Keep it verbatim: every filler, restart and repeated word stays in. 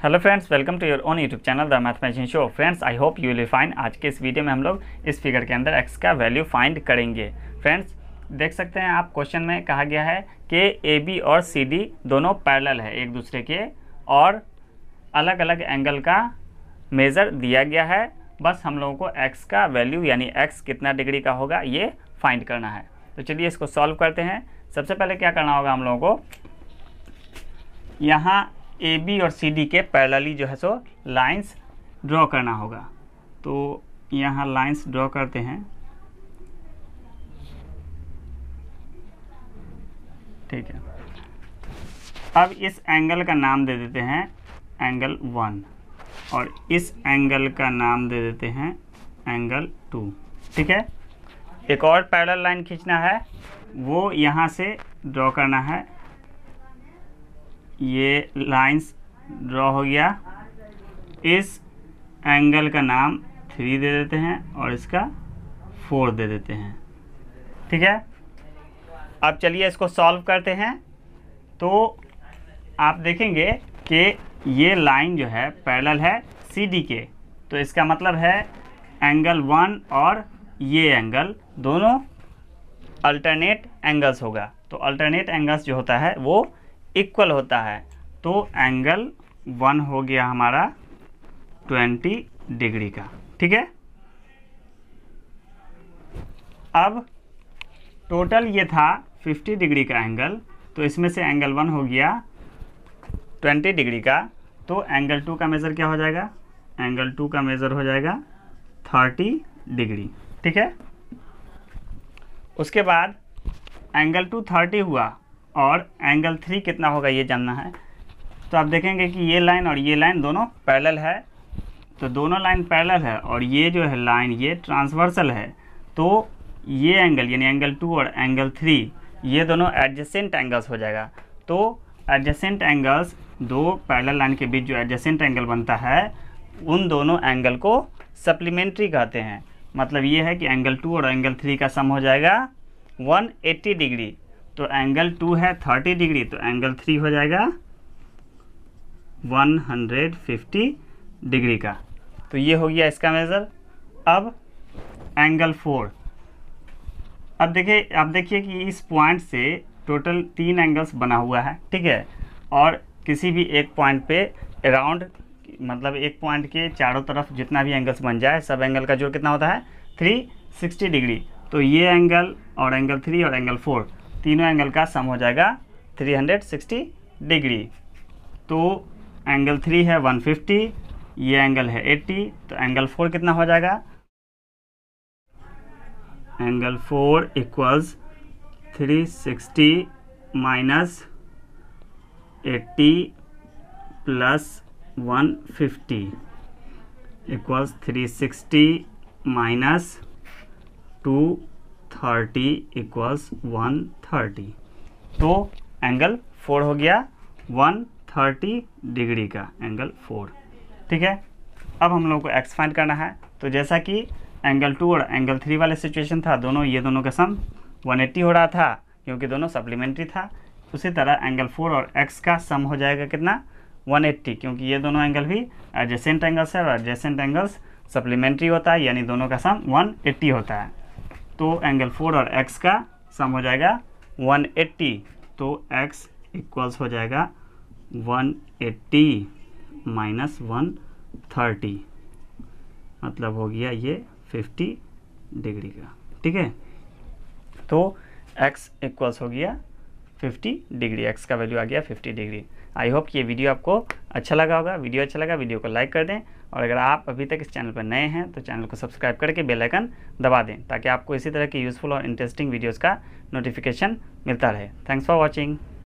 Hello friends, welcome to your own YouTube channel the mathemagician show. Friends, I hope you will find. आज के इस video में हम लोग इस फिगर के अंदर x का वैल्यू फाइंड करेंगे। फ्रेंड्स, देख सकते हैं आप, क्वेश्चन में कहा गया है कि ए बी और सी डी दोनों पैरेलल है एक दूसरे के और अलग अलग एंगल का मेज़र दिया गया है। बस हम लोगों को x का वैल्यू यानी x कितना डिग्री का होगा ये फाइंड करना है। तो चलिए इसको सॉल्व करते हैं। सबसे पहले क्या करना होगा हम लोगों को, यहाँ ए बी और सी डी के पैरेलली जो है सो लाइंस ड्रॉ करना होगा। तो यहाँ लाइंस ड्रॉ करते हैं, ठीक है। अब इस एंगल का नाम दे देते हैं एंगल वन और इस एंगल का नाम दे देते हैं एंगल टू, ठीक है। एक और पैरेलल लाइन खींचना है, वो यहाँ से ड्रॉ करना है। ये लाइंस ड्रॉ हो गया। इस एंगल का नाम थ्री दे देते हैं और इसका फोर दे देते हैं, ठीक है। अब चलिए इसको सॉल्व करते हैं। तो आप देखेंगे कि ये लाइन जो है पैरेलल है सी डी के, तो इसका मतलब है एंगल वन और ये एंगल दोनों अल्टरनेट एंगल्स होगा। तो अल्टरनेट एंगल्स जो होता है वो इक्वल होता है। तो एंगल वन हो गया हमारा ट्वेंटी डिग्री का, ठीक है। अब टोटल ये था फिफ्टी डिग्री का एंगल, तो इसमें से एंगल वन हो गया ट्वेंटी डिग्री का। तो एंगल टू का मेज़र क्या हो जाएगा? एंगल टू का मेज़र हो जाएगा थर्टी डिग्री, ठीक है। उसके बाद एंगल टू थर्टी हुआ और एंगल थ्री कितना होगा ये जानना है। तो आप देखेंगे कि ये लाइन और ये लाइन दोनों पैरेलल है, तो दोनों लाइन पैरेलल है और ये जो है लाइन ये ट्रांसवर्सल है। तो ये एंगल यानी एंगल टू और एंगल थ्री ये दोनों एडजेसेंट एंगल्स हो जाएगा। तो एडजेसेंट एंगल्स, दो पैरेलल लाइन के बीच जो एडजेसेंट एंगल बनता है उन दोनों एंगल को सप्लीमेंट्री कहते हैं। मतलब ये है कि एंगल टू और एंगल थ्री का सम हो जाएगा वन एट्टी डिग्री। तो एंगल टू है थर्टी डिग्री, तो एंगल थ्री हो जाएगा वन हंड्रेड फिफ्टी डिग्री का। तो ये हो गया इसका मेज़र। अब एंगल फोर, अब देखिए अब देखिए कि इस पॉइंट से टोटल तीन एंगल्स बना हुआ है, ठीक है। और किसी भी एक पॉइंट पे अराउंड, मतलब एक पॉइंट के चारों तरफ जितना भी एंगल्स बन जाए सब एंगल का जोड़ कितना होता है? Three sixty degree. तो ये एंगल और एंगल थ्री और एंगल फोर तीनों एंगल का सम हो जाएगा थ्री हंड्रेड सिक्सटी डिग्री। तो एंगल थ्री है वन फिफ्टी, ये एंगल है एट्टी, तो एंगल फोर कितना हो जाएगा? Angle four equals three sixty minus eighty plus one fifty equals three sixty minus two thirty equals one thirty. तो angle four हो गया वन थर्टी डिग्री का एंगल फोर, ठीक है। अब हम लोग को एक्स फाइंड करना है। तो जैसा कि एंगल टू और एंगल थ्री वाले सिचुएशन था, दोनों ये दोनों का सम वन एट्टी हो रहा था क्योंकि दोनों सप्लीमेंट्री था। उसी तरह एंगल फोर और एक्स का सम हो जाएगा कितना? वन एट्टी, क्योंकि ये दोनों एंगल भी एडजेसेंट एंगल्स है और एडजेसेंट एंगल्स सप्लीमेंट्री होता है, यानी दोनों का सम वन एट्टी होता है। तो एंगल फोर और एक्स का सम हो जाएगा वन एट्टी। तो एक्स इक्वल्स हो जाएगा one eighty minus one thirty, मतलब हो गया ये फिफ्टी डिग्री का, ठीक है। तो x इक्वल्स हो गया फिफ्टी डिग्री, x का वैल्यू आ गया फिफ्टी डिग्री। आई होप कि ये वीडियो आपको अच्छा लगा होगा। वीडियो अच्छा लगा वीडियो को लाइक कर दें, और अगर आप अभी तक इस चैनल पर नए हैं तो चैनल को सब्सक्राइब करके बेल आइकन दबा दें, ताकि आपको इसी तरह की यूज़फुल और इंटरेस्टिंग वीडियोज़ का नोटिफिकेशन मिलता रहे। Thanks for watching.